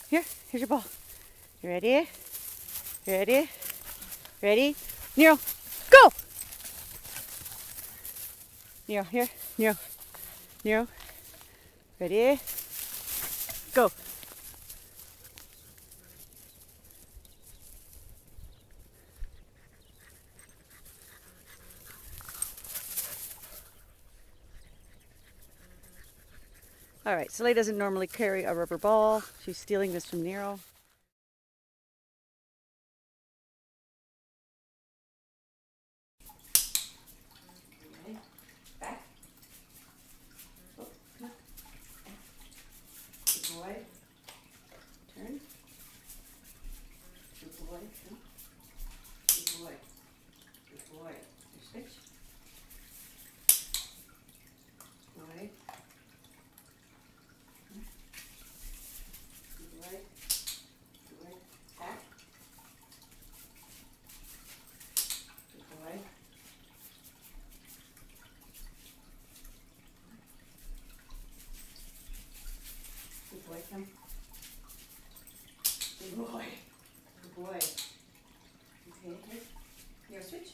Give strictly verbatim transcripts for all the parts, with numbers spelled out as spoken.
here, here's your ball. You ready? You ready? Ready? Nero, go! Nero, here, Nero, Nero. Ready? Go. All right, Soleil doesn't normally carry a rubber ball. She's stealing this from Nero. Okay. Back. Oh, come on. Good boy. Turn. Good boy. Come. Good boy. Good boy. Your switch. Boy. Good boy. Good boy. Back. Good boy. Good boy, come. Good boy. Good boy. Okay, here. Here, switch.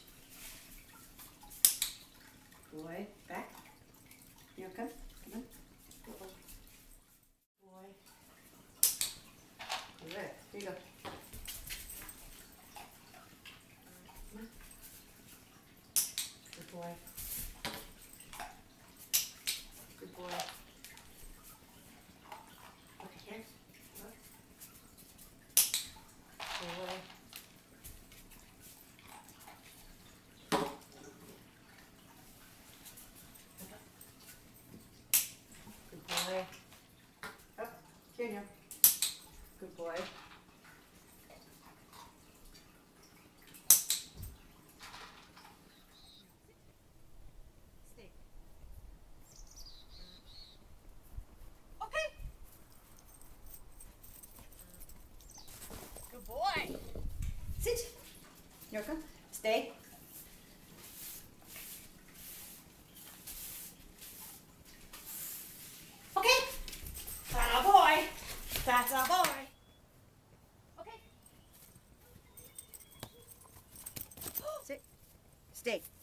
Boy, back. Here, come. Come on. Good boy. Boy. Good. Here you go. Come on. Good boy. Good boy. Okay, here. Look. Boy. Good boy. Up. Here now. Good boy. Stay. Okay. Good boy. Sit. Here, come. Stay. Okay. That's a boy. That's a boy. Okay. Sit. Stay.